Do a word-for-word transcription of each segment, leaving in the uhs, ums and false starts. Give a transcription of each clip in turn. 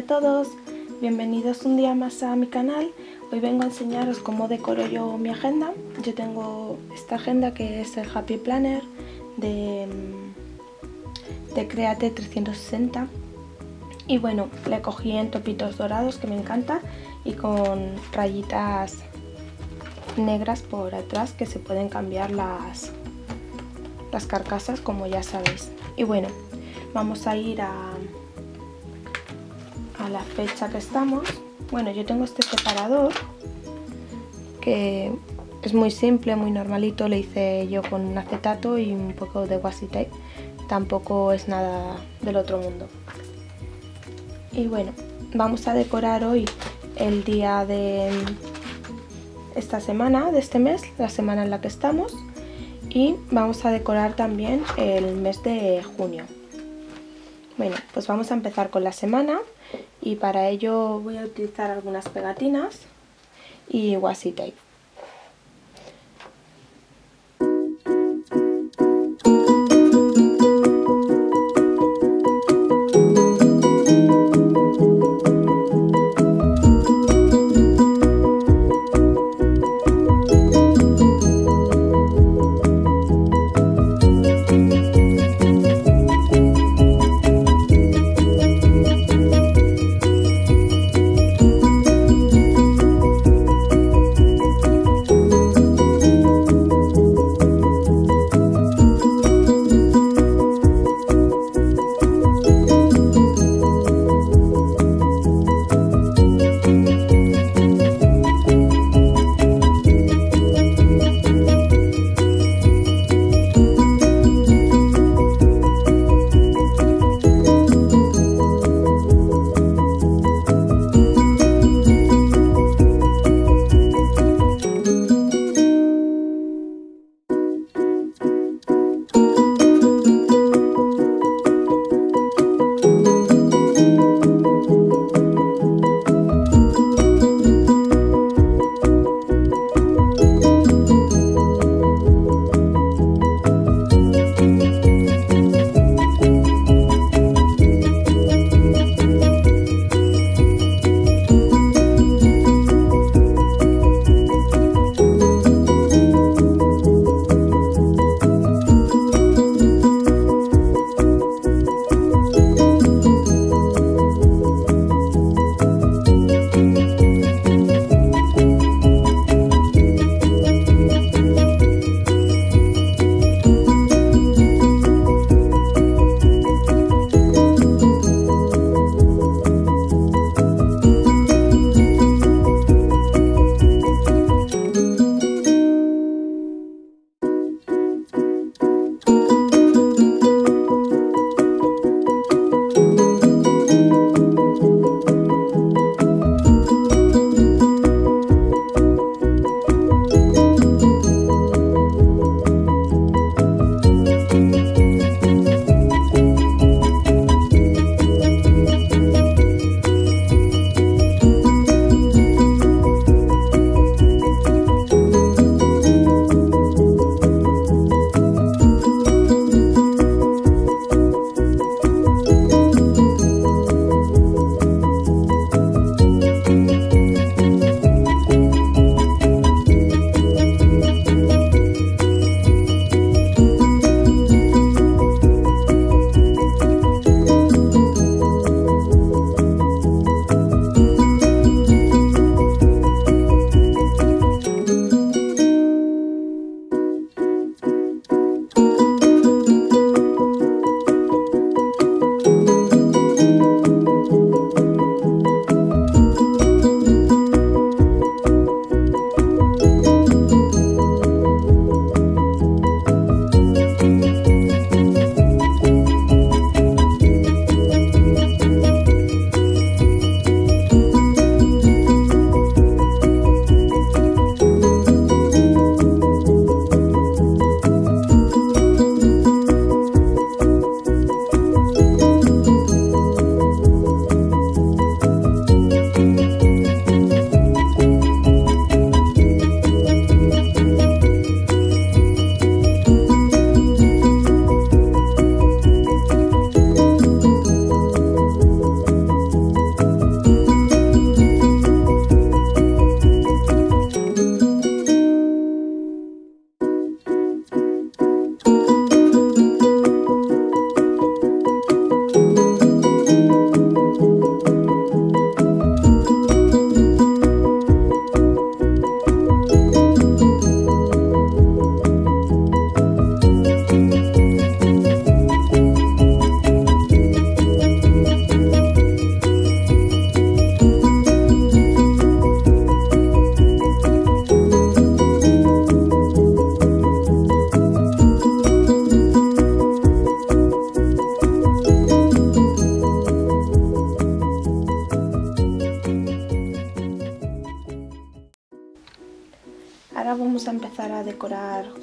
a todos, bienvenidos un día más a mi canal. Hoy vengo a enseñaros cómo decoro yo mi agenda. Yo tengo esta agenda que es el Happy Planner de, de Create trescientos sesenta y bueno, le cogí en topitos dorados que me encanta y con rayitas negras por atrás que se pueden cambiar las, las carcasas, como ya sabéis. Y bueno, vamos a ir a, a la fecha que estamos. Bueno, yo tengo este separador que es muy simple, muy normalito, le hice yo con un acetato y un poco de washi tape, tampoco es nada del otro mundo. Y bueno, vamos a decorar hoy el día de esta semana, de este mes, la semana en la que estamos, y vamos a decorar también el mes de junio. Bueno, pues vamos a empezar con la semana y para ello voy a utilizar algunas pegatinas y washi tape.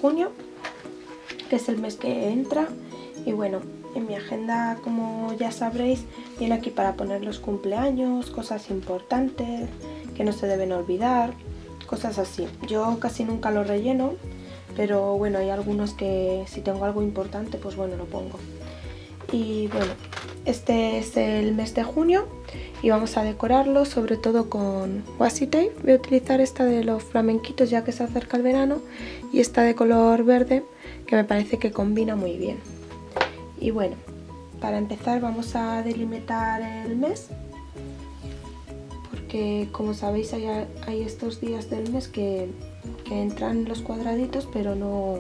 junio, que es el mes que entra. Y bueno, en mi agenda, como ya sabréis, viene aquí para poner los cumpleaños, cosas importantes que no se deben olvidar, cosas así. Yo casi nunca lo relleno, pero bueno, hay algunos que si tengo algo importante, pues bueno, lo pongo. Y bueno, este es el mes de junio y vamos a decorarlo sobre todo con washi tape. Voy a utilizar esta de los flamenquitos ya que se acerca el verano y esta de color verde que me parece que combina muy bien. Y bueno, para empezar vamos a delimitar el mes, porque como sabéis hay, hay estos días del mes que, que entran los cuadraditos pero no,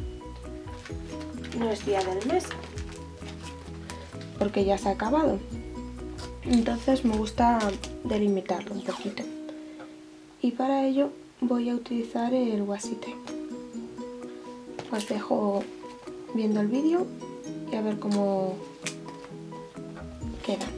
no es día del mes, porque ya se ha acabado. Entonces me gusta delimitarlo un poquito y para ello voy a utilizar el washi tape. Os dejo viendo el vídeo y a ver cómo queda.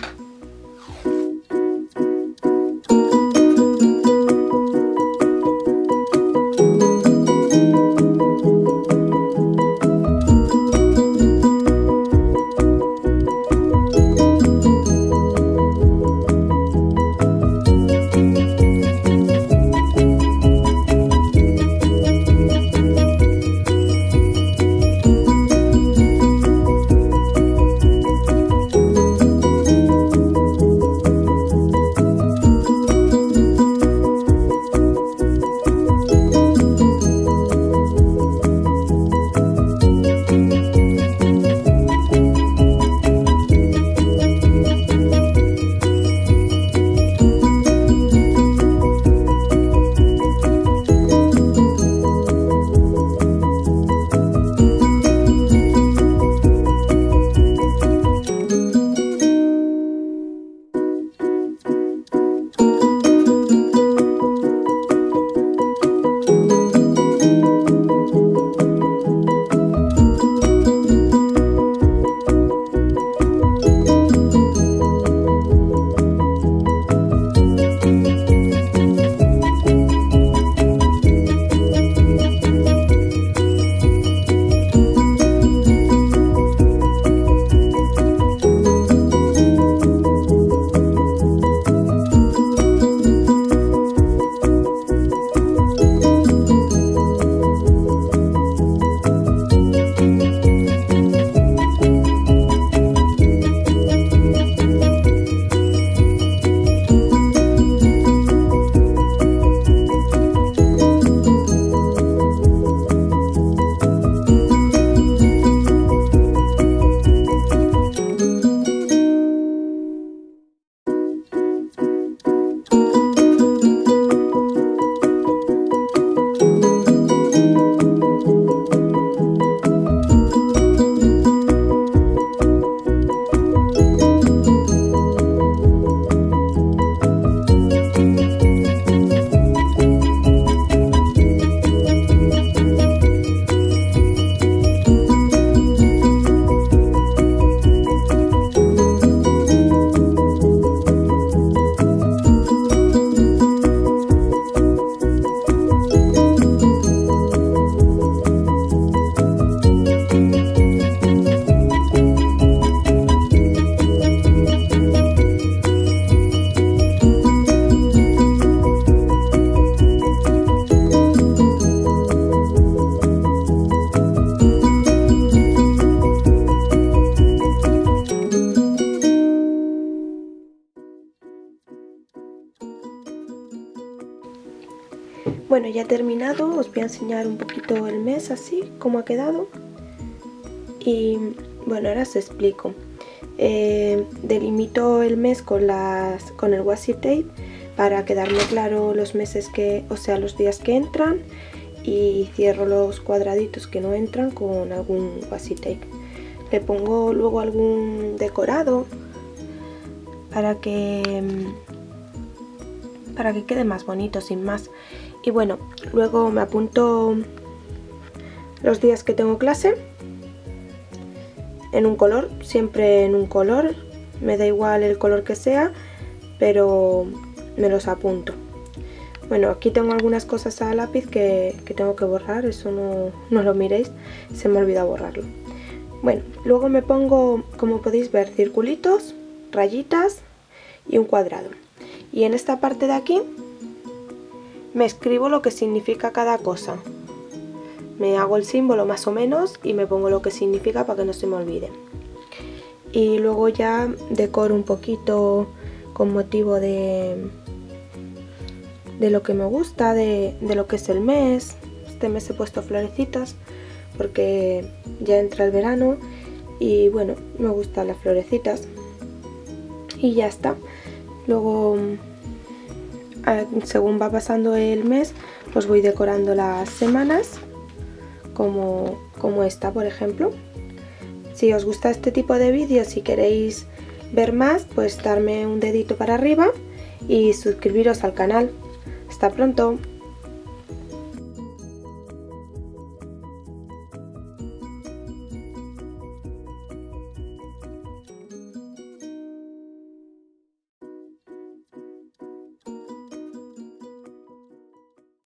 Bueno, ya he terminado, os voy a enseñar un poquito el mes así, cómo ha quedado. Y bueno, ahora os explico. Eh, delimito el mes con, las, con el washi tape para quedarme claro los meses que, o sea, los días que entran, y cierro los cuadraditos que no entran con algún washi tape. Le pongo luego algún decorado para que para que quede más bonito, sin más. Y bueno, luego me apunto los días que tengo clase en un color, siempre en un color, me da igual el color que sea, pero me los apunto. Bueno, aquí tengo algunas cosas a lápiz que, que tengo que borrar, eso no, no lo miréis, se me olvidó borrarlo. Bueno, luego me pongo, como podéis ver, circulitos, rayitas y un cuadrado. Y en esta parte de aquí me escribo lo que significa cada cosa. Me hago el símbolo más o menos y me pongo lo que significa para que no se me olvide. Y luego ya decoro un poquito con motivo de, de lo que me gusta, de, de lo que es el mes. Este mes he puesto florecitas porque ya entra el verano y bueno, me gustan las florecitas. Y ya está. Luego, según va pasando el mes, pues voy decorando las semanas, como, como esta, por ejemplo. Si os gusta este tipo de vídeos, si queréis ver más, pues darme un dedito para arriba y suscribiros al canal. Hasta pronto.